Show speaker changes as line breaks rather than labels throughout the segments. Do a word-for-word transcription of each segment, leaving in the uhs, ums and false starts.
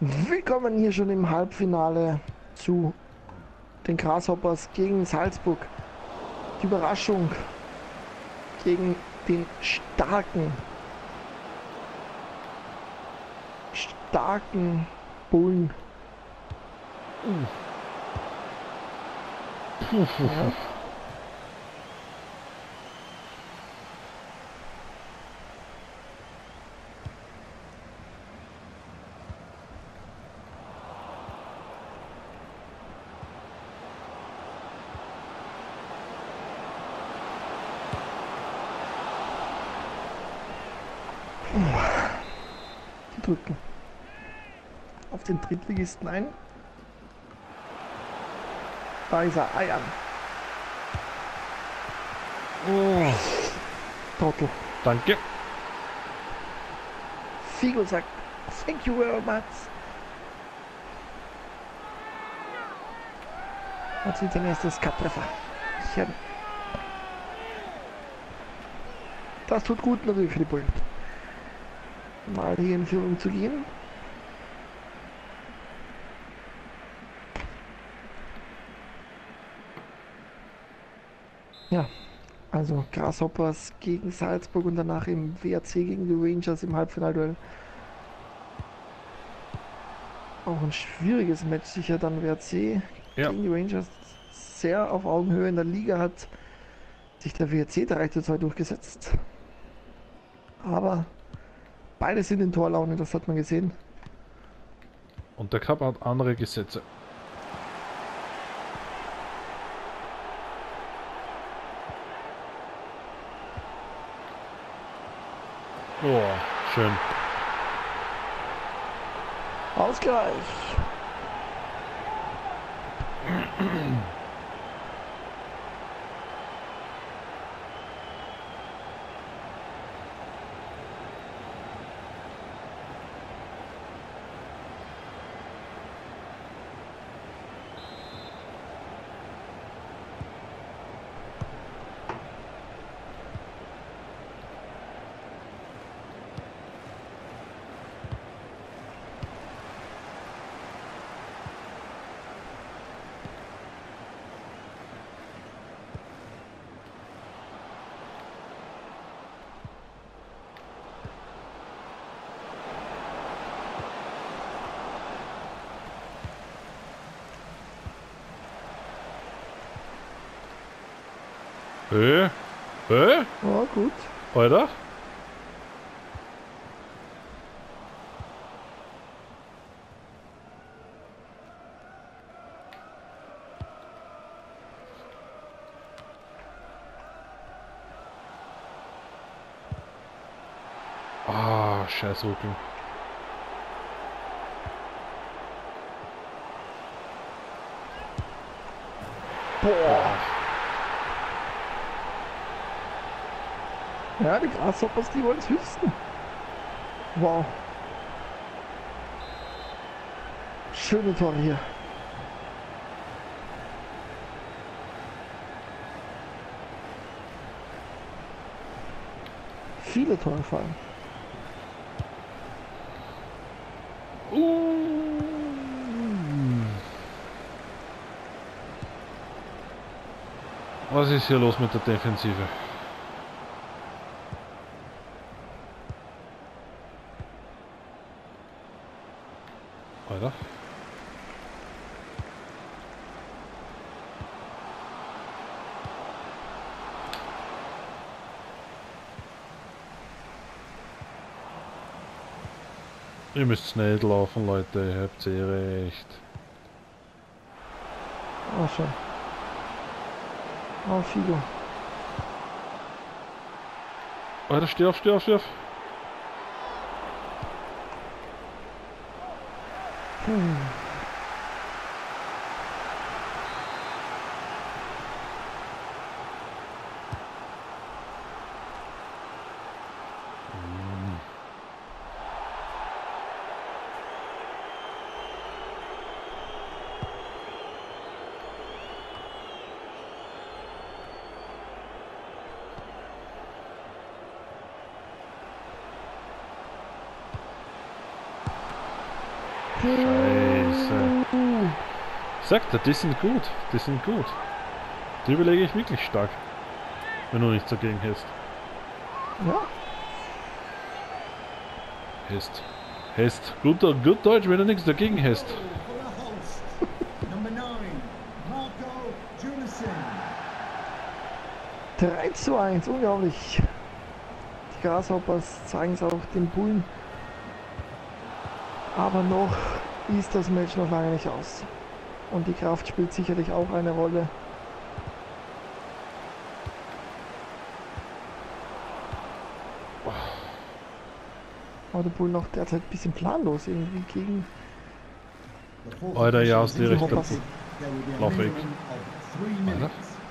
Willkommen hier schon im Halbfinale zu den Grasshoppers gegen Salzburg. Die Überraschung gegen den starken, starken Bullen. Ja. Die drücken auf den Drittligisten ein. Da ist er, Eiern.
Oh,
Trottel.
danke.
Figo sagt, thank you very much. Hat sie den ersten Cut-Treffer. Schön. Das tut gut natürlich für die Bullen. Mal hier in Führung zu gehen. Ja, also Grasshoppers gegen Salzburg und danach im W R C gegen die Rangers im Halbfinalduell. Auch ein schwieriges Match sicher dann W R C
Ja.
gegen die Rangers. Sehr auf Augenhöhe in der Liga hat sich der W R C drei zu zwei durchgesetzt. Aber beide sind in Torlaune, das hat man gesehen.
Und der Cup hat andere Gesetze. Oh, schön.
Ausgleich.
Hä? Hä?
Ja, gut.
Alter? Ah, scheiß Rücken.
Boah. Ja, die Grasshoppers, die wollen es höchsten. Wow. Schöne Tore hier. Viele Tore fallen.
Uh. Was ist hier los mit der Defensive? Alter. Ihr müsst schnell laufen, Leute, ihr habt eh recht.
Oh, schön. Oh, Figo.
Alter, steh auf, steh auf, steh auf.
Hm.
Scheiße. Sagt er, die sind gut. Die sind gut. Die überlege ich wirklich stark. Wenn du nichts dagegen hast.
Ja.
Hast. Hast. Gut, gut Deutsch, wenn du nichts dagegen hast.
drei zu eins, unglaublich. Die Grasshoppers zeigen es auch den Bullen. Aber noch ist das Match noch lange nicht aus. Und die Kraft spielt sicherlich auch eine Rolle. Aber der Bull noch derzeit ein bisschen planlos irgendwie gegen...
Alter, ja, aus die Richtung.
Hoppers.
Lauf weg. Alter.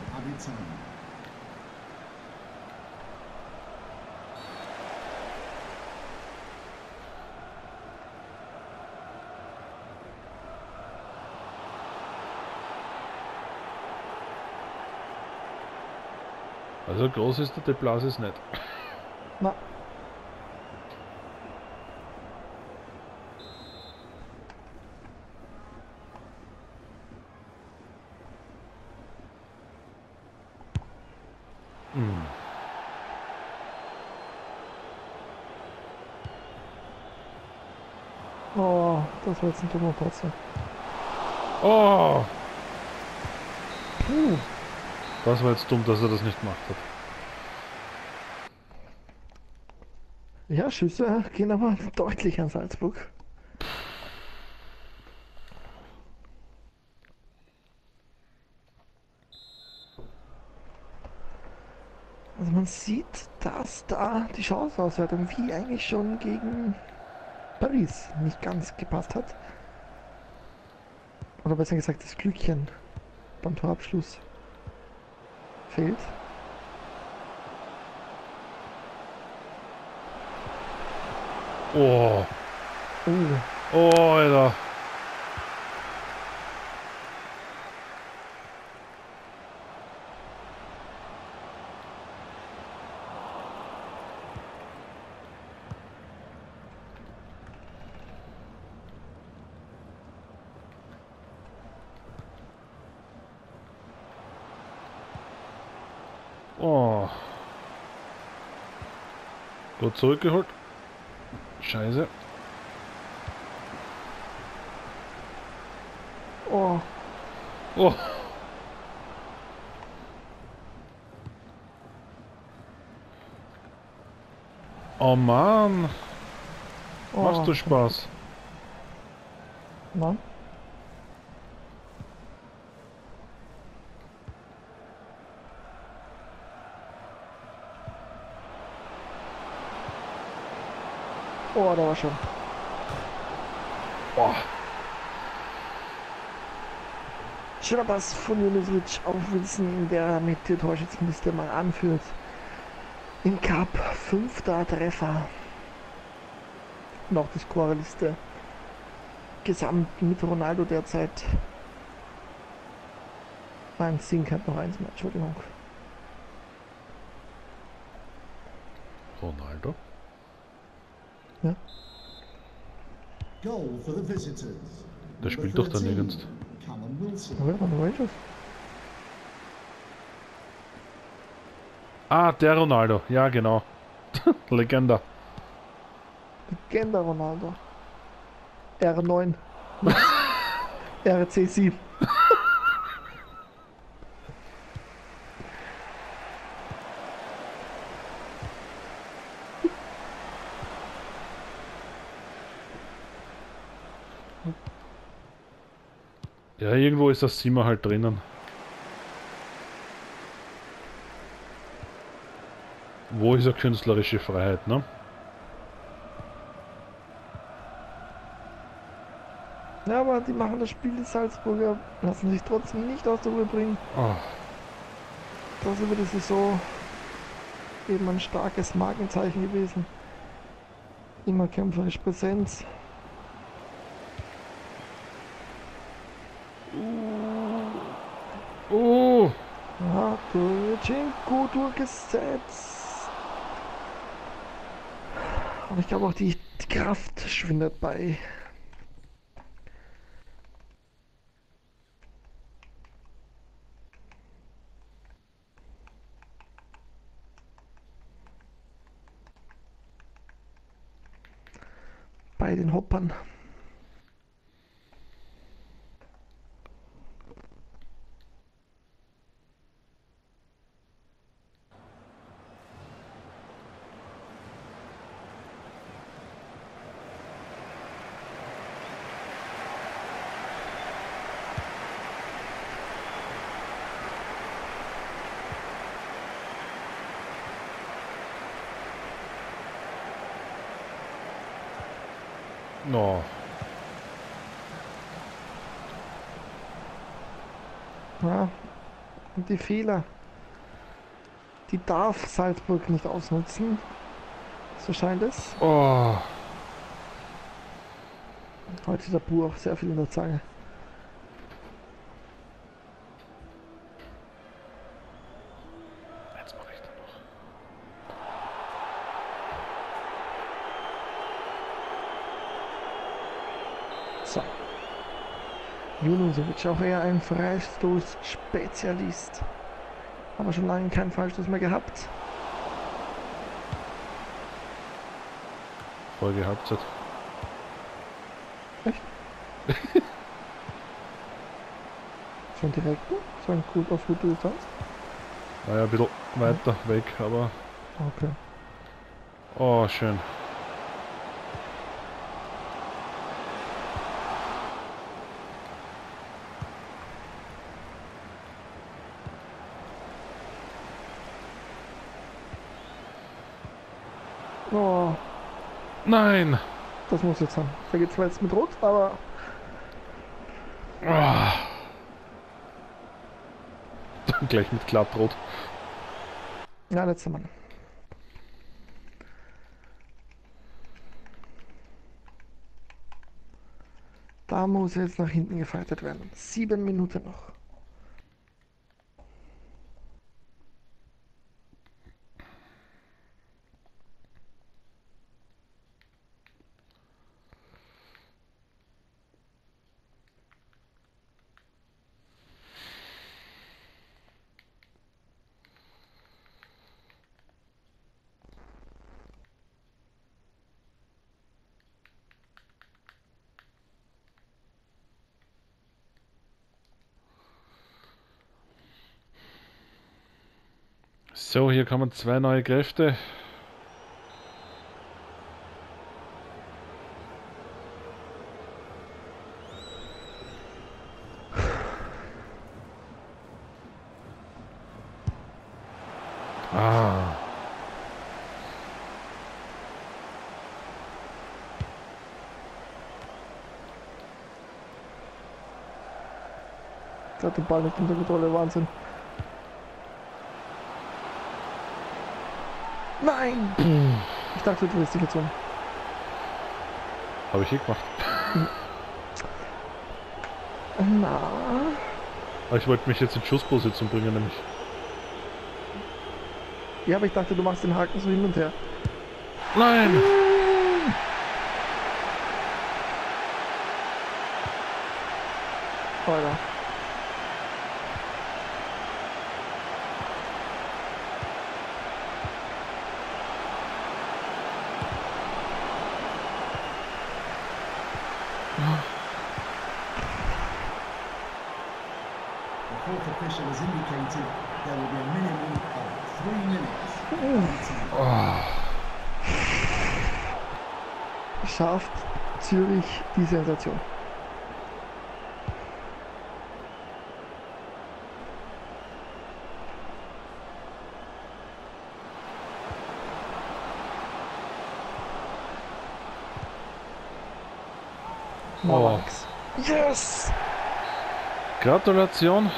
Also groß ist der Deplasis nicht.
Na.
Hm.
Oh, das war jetzt ein dummer Patzer.
Oh!
Puh.
Das war jetzt dumm, dass er das nicht gemacht hat.
Ja, Schüsse gehen aber deutlich an Salzburg. Also man sieht, dass da die Chanceauswertung wie eigentlich schon gegen Paris nicht ganz gepasst hat. Oder besser gesagt das Glückchen beim Torabschluss fehlt.
Oh!
Oh,
Oh, Alter! Oh! Gut zurückgeholt. Scheiße.
oh,
Oh! Oh Mann!
oh.
Machst du Spaß?
Nein. Oh, da war schon.
Boah!
Schöner Pass von Junusovic auf Wilson, der mit der Torschützenliste mal anführt. Im Cup fünfter Treffer. Noch die Scorerliste. Gesamt mit Ronaldo derzeit. Nein, Sink hat noch eins mehr, Entschuldigung.
Ronaldo?
Ja.
Goal for the visitors.
Der spielt doch da nirgends.
Callum Wilson.
Wer war der Rangers?
Ah, der Ronaldo. Ja, genau. Legende.
Legende Ronaldo. R neun. R C sieben.
Ja, irgendwo ist das Zimmer halt drinnen. Wo ist eine künstlerische Freiheit, ne?
Ja, aber die machen das Spiel, die Salzburger, lassen sich trotzdem nicht aus der Ruhe bringen.
Oh.
Das ist über die Saison eben ein starkes Markenzeichen gewesen. Immer kämpferisch Präsenz.
Oh.
Ja, Turchenko durchgesetzt. Aber ich glaube auch die, die Kraft schwindet bei bei den Hoppern.
No.
Ja, und die Fehler, die darf Salzburg nicht ausnutzen. So scheint es.
Oh.
Heute der Bur auch sehr viel in der Zange.
Jetzt mache ich da noch.
So. Junusovic, auch eher ein Freistoß-Spezialist. Aber schon lange keinen Freistoß mehr gehabt.
Folge Halbzeit.
Echt? Schon direkt? So ein gut auf gute Distanz?
War ja ein bisschen weiter weg, aber.
Okay.
Oh, schön.
Oh,
Nein!
das muss jetzt sein. Da geht zwar jetzt mit Rot, aber
Oh. Gleich mit Glattrot.
ja, letzter Mann. Da muss jetzt nach hinten gefaltet werden. Sieben Minuten noch.
So, hier kommen zwei neue Kräfte. Ah.
Der hat den Ball nicht unter Kontrolle, Wahnsinn. Nein! Ich dachte, du willst dich jetzt um.
Habe ich eh gemacht.
Na,
Aber ich wollte mich jetzt in Schussposition bringen, nämlich.
ja, aber ich dachte, du machst den Haken so hin und her.
Nein!
Alter.
The fourth official has indicated there will be a minimum of three minutes.
Schafft Zürich die Sensation.
Oh.
Max. Yes!
Gratulation.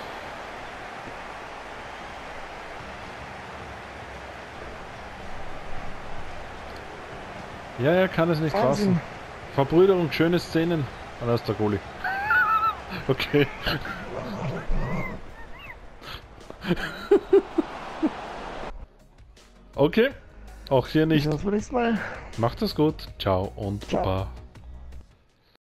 Ja, er kann es nicht
Wahnsinn.
fassen. Verbrüderung, schöne Szenen. Ah, da ist der Goalie. Okay. Okay. Auch hier nicht.
Bis zum nächsten Mal.
Macht es gut. Ciao und
Ciao.
Baba.